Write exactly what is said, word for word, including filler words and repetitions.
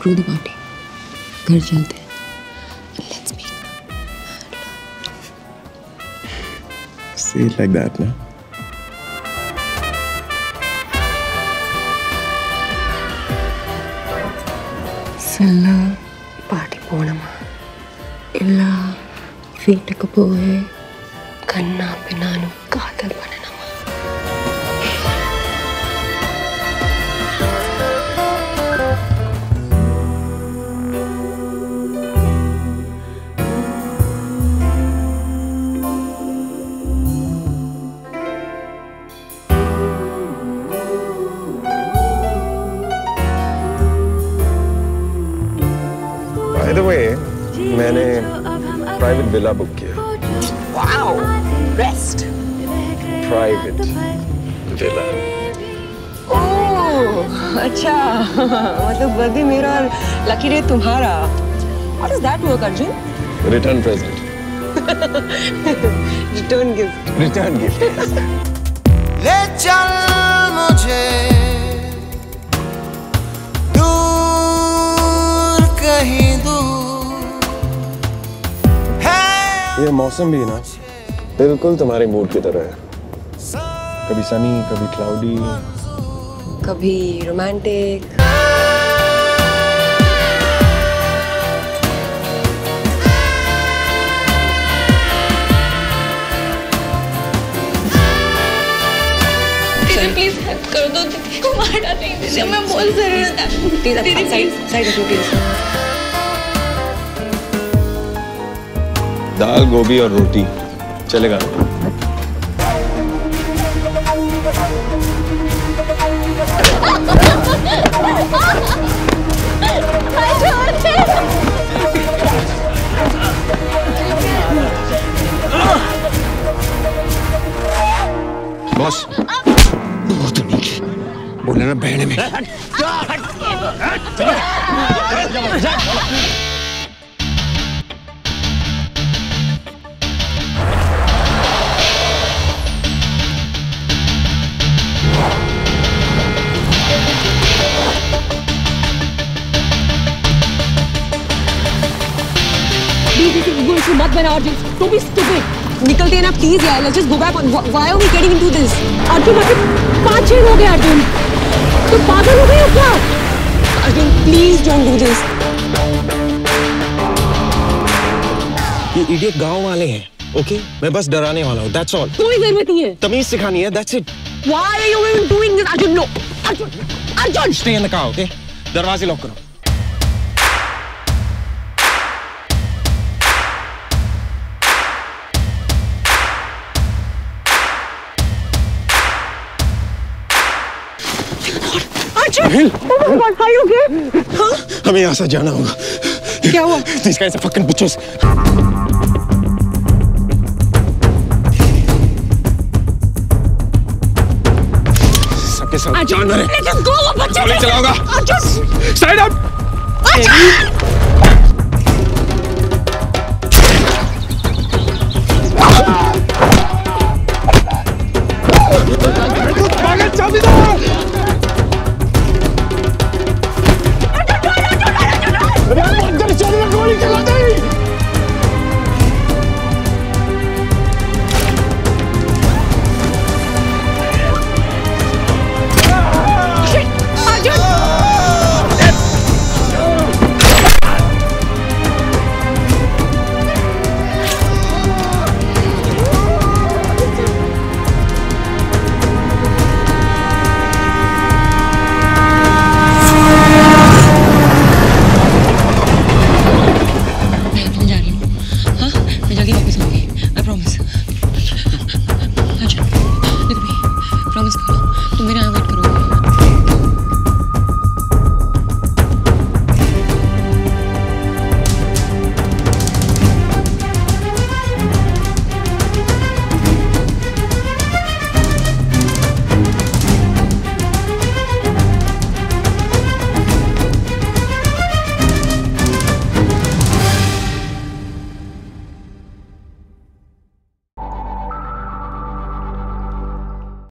Screw the party. घर चलते हैं. Let's make. Say it like that, na? Salla party ponama. Illa feetku poe kanna pinanu kaadal bananama. By the way, मैंने private villa book किया. Wow, best. Private villa. Oh, अच्छा. मतलब birthday मेरा और lucky day तुम्हारा. How does that work, Arjun? Return present. Return gift. Return gift. ले चल मुझे दूर कहीं दूर है. ये मौसम भी ना बिल्कुल तुम्हारे मूड की तरह है. कभी सनी, कभी क्लाउडी. कभी रोमांटिक. प्लीज हेल्प कर दो, दीदी को मार डालेंगे. दीदी मैं बहुत जरूरत है. दीदी साइड साइड रखो प्लीज. दाल, गोभी और रोटी चलेगा. बॉस वो तो नहीं बोले ना बहने में. मत बना अर्जुन. Don't be stupid. निकलते हैं ना प्लीज यार. Let's just go back. Why are we getting into this? Arjun अभी पाँच छह लोग हैं अर्जुन. तो पागल हो गए हो क्या? Arjun please don't do this. ये इडियट गांव वाले हैं. ओके मैं बस डराने वाला हूँ. That's all. कोई जरूरत नहीं है. तमीज सिखानी है. That's it. Why are you even doing this? Arjun no. Arjun Arjun. Stay in the car, okay? दरवाजे लॉक करो. Oh my God, are you okay? Huh? हमें यहाँ से जाना होगा. क्या हुआ? These guys are fucking bitches. सबके सब जानवर हैं. Let's just go, बच्चे. गोली चलाऊंगा. Arjun! Side up. Arjun!